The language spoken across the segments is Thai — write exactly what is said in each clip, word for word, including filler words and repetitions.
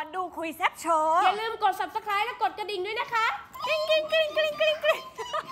อนดูคุยแซ่บโชว์อย่าลืมกด ซับสไครบ์ และกดกระดิ่งด้วยนะคะกริ๊งกริ๊งกริ๊งกริ๊งกริ๊งกริ๊ง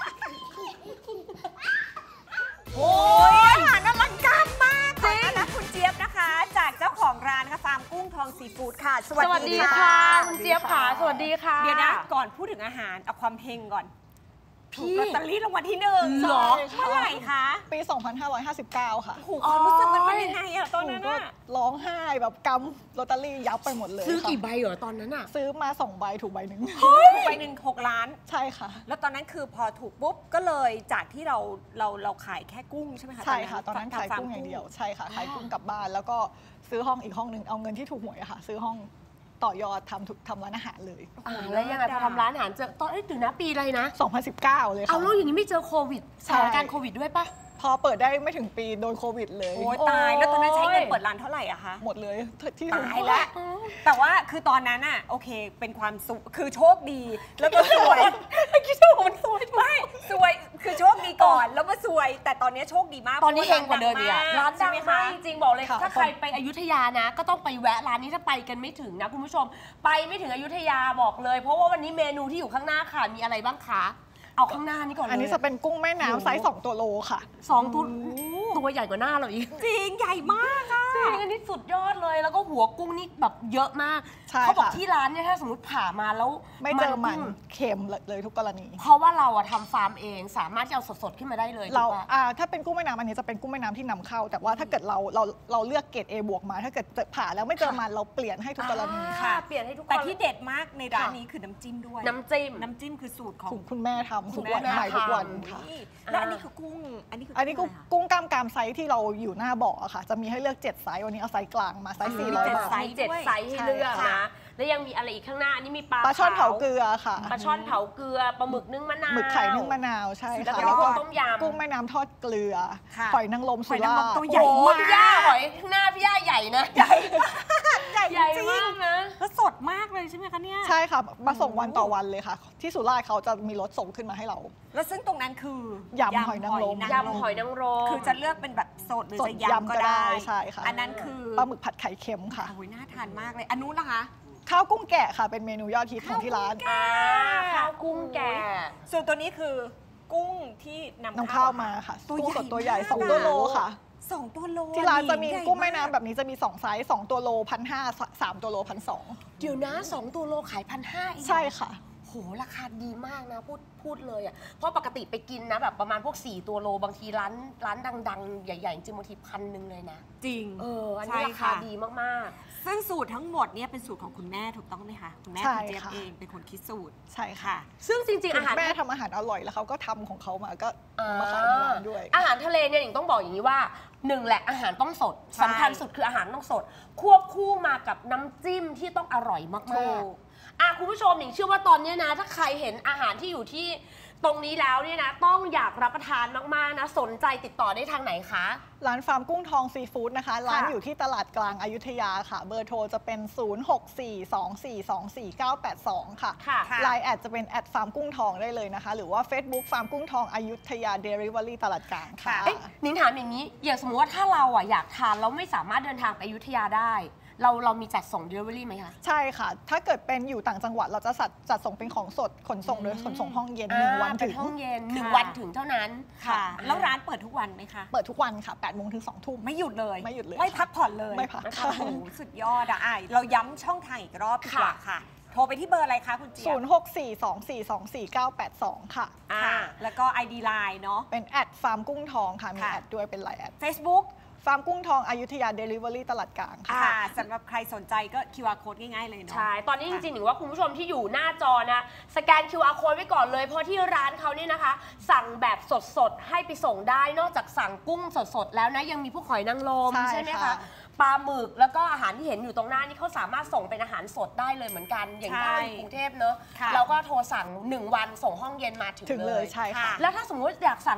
โอ้ยอาหารอลังการมากขอต้อนรับคุณเจี๊ยบนะคะจากเจ้าของร้านนะคะฟาร์มกุ้งทองซีฟู้ดค่ะสวัสดีค่ะคุณเจี๊ยบค่ะสวัสดีค่ะเดี๋ยวนะก่อนพูดถึงอาหารเอาความเฮงก่อนถูกลอตเตอรี่รางวัลที่หนึ่งหรอเมื่อไหร่คะปีสองพันห้าร้อยห้าสิบเก้าค่ะโอ้โหความรู้สึกมันเป็นยังไงอะตอนนั้นอะร้องไห้แบบกำลอตเตอรี่ยับไปหมดเลยซื้อกี่ใบเหรอตอนนั้นอะซื้อมาสองใบถูกใบหนึ่งใบหนึ่งหกล้านใช่ค่ะแล้วตอนนั้นคือพอถูกปุ๊บก็เลยจากที่เราเราเราขายแค่กุ้งใช่ไหมคะใช่ค่ะตอนนั้นขายกุ้งอย่างเดียวใช่ค่ะขายกุ้งกลับบ้านแล้วก็ซื้อห้องอีกห้องหนึ่งเอาเงินที่ถูกหวยอะค่ะซื้อห้องต่อยอดทำทำร้านอาหารเลยแล้วยังไงพอทำร้านอาหารเจอตอนถึงนะปีอะไรนะสองพันสิบเก้าเลยค่ะเอาแล้วอย่างนี้ไม่เจอโควิดสถานการณ์โควิดด้วยปะพอเปิดได้ไม่ถึงปีโดนโควิดเลยโอ้ยตายแล้วตอนนั้นใช้เงินเปิดร้านเท่าไหร่อะคะหมดเลยที่ตายแล้วแต่ว่าคือตอนนั้นอะโอเคเป็นความสุขคือโชคดีแล้วก็สวยไม่คิดว่ามันสวยไม่สวยคือโชคดีก่อนแล้วก็สวยแต่ตอนนี้โชคดีมากตอนนี้เฮงกว่าเดิมอีกร้านดังมากจริงๆบอกเลยถ้าใครไปอยุธยานะก็ต้องไปแวะร้านนี้ถ้าไปกันไม่ถึงนะคุณผู้ชมไปไม่ถึงอยุธยาบอกเลยเพราะว่าวันนี้เมนูที่อยู่ข้างหน้าค่ะมีอะไรบ้างคะเอาข้างหน้านี่ก่อนเลยอันนี้จะเป็นกุ้งแม่น้ำไซส์สองตัวโลค่ะสองตัวตัวใหญ่กว่าหน้าเราอีกจริงใหญ่มากอ่ะจริงอันนี้สุดยอดเลยแล้วก็หัวกุ้งนี่แบบเยอะมากเขาบอกที่ร้านเนี่ยถ้าสมมติผ่ามาแล้วไม่เจอมันเค็มเลยทุกกรณีเพราะว่าเราอะทำฟาร์มเองสามารถที่เอาสดๆขึ้นมาได้เลยเราถ้าเป็นกุ้งแม่น้ำอันนี้จะเป็นกุ้งแม่น้ำที่นำเข้าแต่ว่าถ้าเกิดเราเราเราเลือกเกรด A บวกมาถ้าเกิดผ่าแล้วไม่เจอมันเราเปลี่ยนให้ทุกกรณีค่ะเปลี่ยนให้ทุกแต่ที่เด็ดมากในร้านนี้คือน้ำจิ้มด้วยน้ำจิ้มน้ำจิ้มคือสูตรของคุณแม่ทำทุกวันใหม่ทุกวันค่ะแล้วอันนี้คือกุ้งอันนี้คืออันนี้กุ้งกล้ามกรามไซส์ที่เราอยู่หน้าบ่อค่ะจะมีให้เลือกเจ็ดไซส์วันนี้เอาไซส์กลางมาไซส์สี่ร้อยบาทเจ็ดไซส์ให้เลือกนะแล้วยังมีอะไรอีกข้างหน้าอันนี้มีปลาปลาช่อนเผาเกลือค่ะปลาช่อนเผาเกลือปลาหมึกนึ่งมะนาวหมึกไข่นึ่งมะนาวใช่ค่ะแล้วก็ต้มยำกุ้งแม่น้ำทอดเกลือหอยนางรมสุราษฎร์ตัวใหญ่มากพี่ย่าหอยข้างหน้าพี่ย่าใหญ่นะใหญ่ใหญ่มากนะแล้วสดมากเลยใช่ไหมคะเนี่ยใช่ค่ะมาส่งวันต่อวันเลยค่ะที่สุราษฎร์เขาจะมีรถส่งขึ้นมาให้เราแล้วซึ่งตรงนั้นคือยำหอยนางรมยำหอยนางรมคือจะเลือกเป็นแบบสดหรือจะยำก็ได้ใช่ค่ะอันนั้นคือปลาหมึกผัดไข่เค็มค่ะโอ้ยน่าทานมากเลยอันนู้นล่ะคะข้าวกุ้งแกะค่ะเป็นเมนูยอดฮิตของที่ร้านข้าวกุ้งแกะส่วนตัวนี้คือกุ้งที่นำเข้ามาค่ะกุ้งสดตัวใหญ่สองตัวโลค่ะสองตัวโลที่ร้านจะมีกุ้งแม่น้ำแบบนี้จะมีสองไซส์สองตัวโลพันห้าสามตัวโลพันสองเดี๋ยวนะสองตัวโลขายพันห้าใช่ค่ะโหราคาดีมากนะพูดพูดเลยอ่ะเพราะปกติไปกินนะแบบประมาณพวกสี่ตัวโลบางทีร้านร้านดังๆใหญ่ๆจริงบางทีพันหนึ่งเลยนะจริงเอออันนี้ราคาดีมากๆซึ่งสูตรทั้งหมดเนี่ยเป็นสูตรของคุณแม่ถูกต้องไหมคะคุณแม่คุณเจี๊ยบเองเป็นคนคิดสูตรใช่ค่ะซึ่งจริงๆอาหารแม่ทำอาหารอร่อยแล้วเขาก็ทำของเขามาก็มาขายในร้านด้วยอาหารทะเลเนี่ยหญิงต้องบอกอย่างนี้ว่าหนึ่งแหละอาหารต้องสดสำคัญสุดคืออาหารต้องสดควบคู่มากับน้ำจิ้มที่ต้องอร่อยมากๆอ่ะคุณผู้ชมหนิงเชื่อว่าตอนนี้นะถ้าใครเห็นอาหารที่อยู่ที่ตรงนี้แล้วเนี่ยนะต้องอยากรับประทานมากๆนะสนใจติดต่อได้ทางไหนคะร้านฟาร์มกุ้งทองซีฟู้ดนะคะร้านอยู่ที่ตลาดกลางอยุธยาค่ะเบอร์โทรจะเป็น ศูนย์ หก สี่ สอง สี่ สอง สี่ เก้า แปด สอง ค่ะไลน์แอดจะเป็นแอดฟาร์มกุ้งทองได้เลยนะคะหรือว่า Facebook ฟาร์มกุ้งทองอยุธยาเดลิเวอรี่ตลาดกลางค่ะหนิงถามอย่างนี้อย่างสมมติว่าถ้าเราอ่ะอยากทานเราไม่สามารถเดินทางไปอยุธยาได้เราเรามีจัดส่ง Delivery ไหมคะใช่ค่ะถ้าเกิดเป็นอยู่ต่างจังหวัดเราจะจัดจัดส่งเป็นของสดขนส่งโดยขนส่งห้องเย็นหนึ่งวันถึงห้องเย็นหนึ่งวันถึงเท่านั้นค่ะแล้วร้านเปิดทุกวันไหมคะเปิดทุกวันค่ะแปดโมงถึงสองทุ่มไม่หยุดเลยไม่หยุดเลยไม่พักผ่อนเลยไม่พักโอ้โหสุดยอดอ่ะเราย้ำช่องทางอีกรอบดีกว่าค่ะโทรไปที่เบอร์อะไรคะคุณเจี๊ยบศูนย์ หก สี่ สอง สี่ สอง สี่ เก้า แปด สอง ค่ะอ่าแล้วก็ ไอ ดี ไลน์ เนาะเป็นแอดฟาร์มกุ้งทองค่ะมีแอดด้วยเป็นไลน์แอด Facebook ฟาร์มกุ้งทองอยุธยาเดลิเวอรี่ตลาดกลางค่ะสำหรับใครสนใจก็ คิว อาร์ Code ง่ายๆเลยเนาะใช่ตอนนี้จริงๆหรือว่าคุณผู้ชมที่อยู่หน้าจอนะสแกน คิว อาร์ Code ไว้ก่อนเลยเพราะที่ร้านเขาเนี่ยนะคะสั่งแบบสดๆให้ไปส่งได้นอกจากสั่งกุ้งสดๆแล้วนะยังมีพวกหอยนางรมใช่ไหมคะปลาหมึกแล้วก็อาหารที่เห็นอยู่ตรงหน้านี่เขาสามารถส่งเป็นอาหารสดได้เลยเหมือนกันอย่างที่เราอยู่กรุงเทพเนอะเราก็โทรสั่งหนึ่งวันส่งห้องเย็นมาถึงเลยใช่ค่ะแล้วถ้าสมมติอยากสั่งเป็นแบบ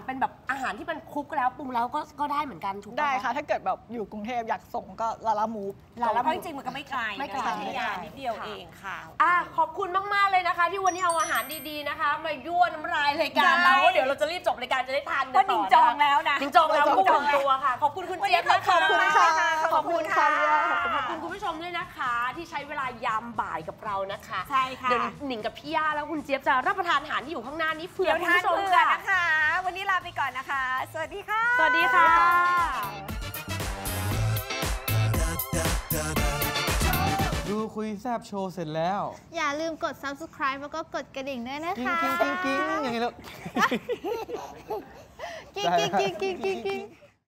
อาหารที่มันคลุกแล้วปรุงแล้วก็ก็ได้เหมือนกันถูกไหมได้ค่ะถ้าเกิดแบบอยู่กรุงเทพอยากส่งก็ลาลามูฟลาแล้วเพราะจริงๆมันก็ไม่ไกลไม่ไกลพัทยานิดเดียวเองค่ะอ่ะขอบคุณมากๆเลยนะคะ ที่วันนี้เอาอาหารดีๆนะคะมายั่วน้ำลายรายการเราเดี๋ยวเราจะรีบจบรายการจะได้ทานกันต่อก็ดิ่งจองแล้วนะดิ่งจองแล้วกุ้งของตัวค่ะขอบคุณคุณเจี๊ยบนะคะขอบคุณค่ะขอบคุณค่ะขอบคุณคุณผู้ชมด้วยนะคะที่ใช้เวลายามบ่ายกับเรานะคะใช่ค่ะเดี๋ยวหนิงกับพี่ย่าแล้วคุณเจี๊ยบจะรับประทานอาหารที่อยู่ข้างหน้านี้เผื่อเดี๋ยวคุณทานผู้ชมเผื่อค่ะนะคะ วันนี้ลาไปก่อนนะคะ สวัสดีค่ะสวัสดีค่ะดูคุยแซบโชว์เสร็จแล้วอย่าลืมกด ซับสไครบ์ แล้วก็กดกระดิ่งด้วยนะกิ้งคะกิ้งกิ้งกิ้งอย่างนี้แล้วกิ๊งกิ๊งกิ๊งกิ๊งกิ๊ง